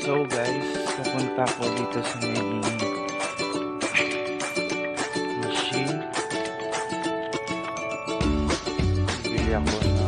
So guys, papunta ko dito sa may machine. Bili ako na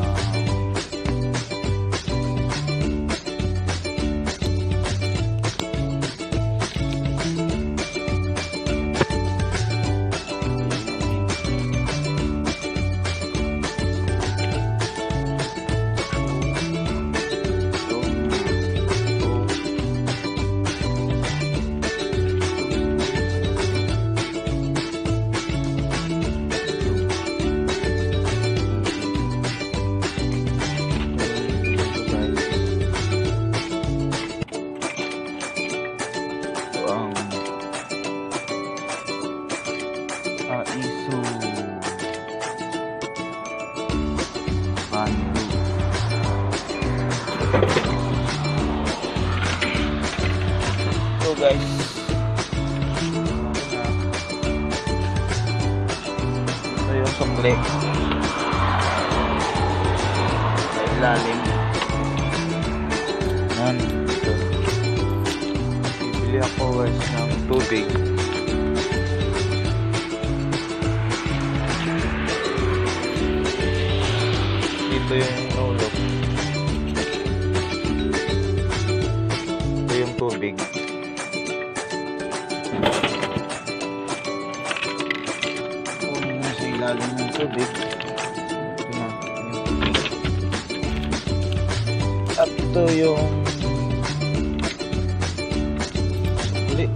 iso banila. So guys, ito yung sukli sa ilalim. Yan, ito. Bibili ako guys ng tubig. Ito yung ulog. Ito yung tubig. Kung nasa ilalim ng tubig, ito na yung tubig. At ito yung sukli.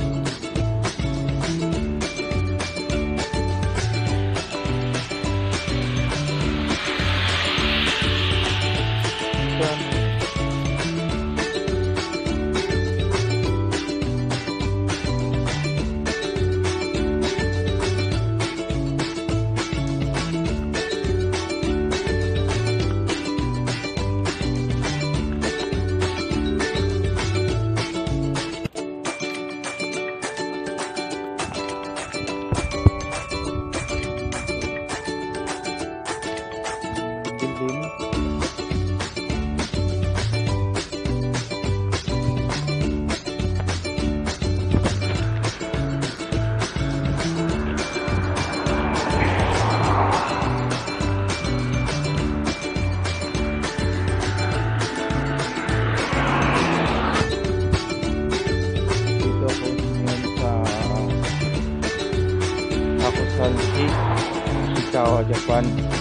Sa Japan.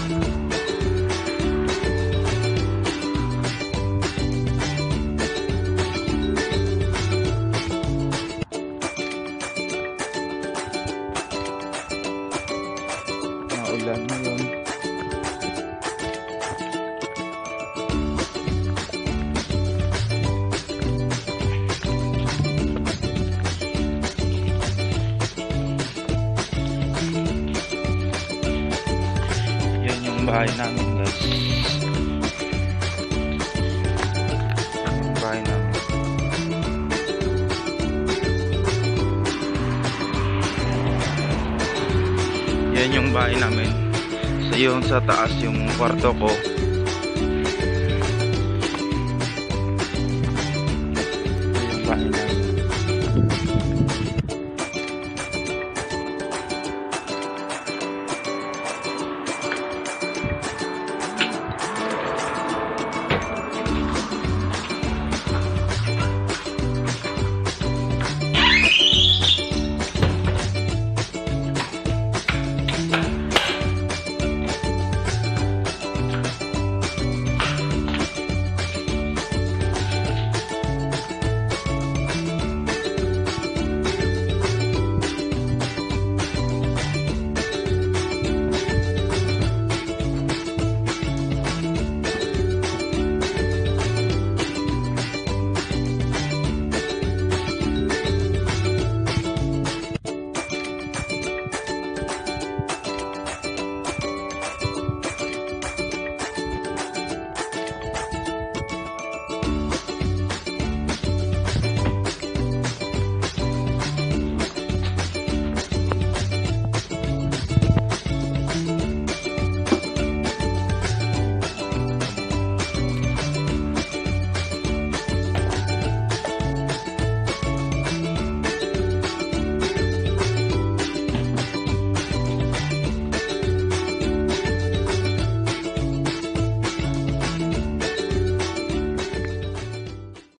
Naulan ngayon. Bahay namin guys. Yung bahay namin. Yan yung bahay namin. So yung sa taas yung kwarto ko. Ito yung bahay namin.